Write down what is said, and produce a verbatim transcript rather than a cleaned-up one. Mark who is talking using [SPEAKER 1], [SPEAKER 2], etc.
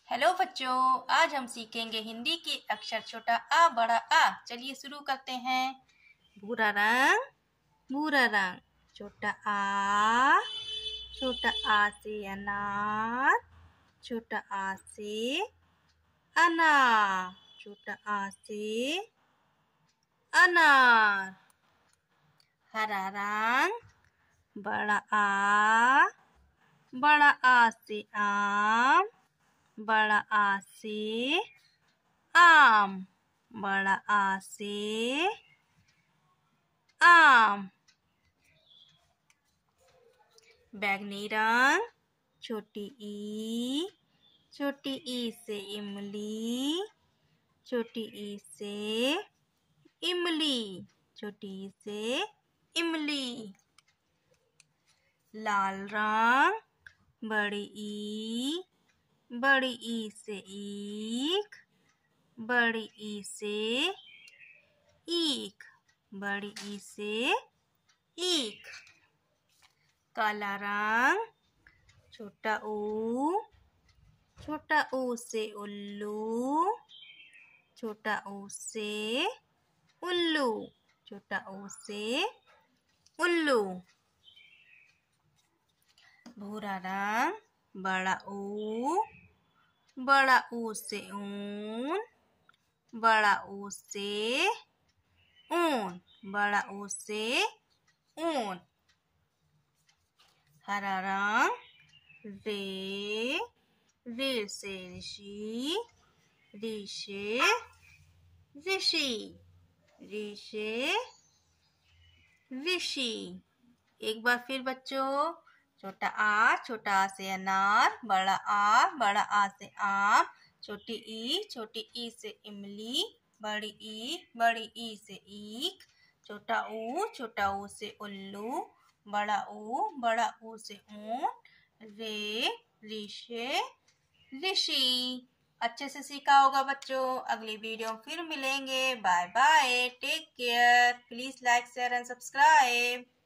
[SPEAKER 1] Hello बच्चों, आज हम सीखेंगे हिंदी के अक्षर छोटा आ बड़ा आ। चलिए शुरू करते हैं। भूरा रंग, भूरा रंग। छोटा आ, छोटा आ से अनार, छोटा आ से अनार, छोटा आ से अनार। हरा रंग, बड़ा आ, बड़ा आ से आम, बड़ा आ से आम, बड़ा आ से आम। बैंगनी रंग, छोटी ई, छोटी ई से इमली, छोटी ई से इमली, छोटी ई से इमली। लाल रंग, बड़ी ई, बड़ी ई से ईख, बड़ी ई से ईख, बड़ी ई से ईख। काला रंग, छोटा ऊ, छोटा ऊ से उल्लू, छोटा ऊ से उल्लू, छोटा ऊ से उल्लू। भूरा रंग, बड़ा ऊ, बड़ा ऊ से ऊन, बड़ा ऊ से ऊन, बड़ा ऊ से ऊन। हरा रंग, रे, रे से ऋषि, ऋ से ऋषि, ऋ से ऋषि। एक बार फिर बच्चों, छोटा आ, छोटा आ से अनार, बड़ा आ, बड़ा आ से आम, छोटी ई, छोटी ई से इमली, बड़ी ई, बड़ी ई से ईख, छोटा ऊ, छोटा ऊ से उल्लू, बड़ा ऊ, बड़ा ऊ से ऊन, रे, ऋषि, ऋषि। अच्छे से सीखा होगा बच्चों। अगली वीडियो में फिर मिलेंगे। Bye bye, take care. Please like share and subscribe.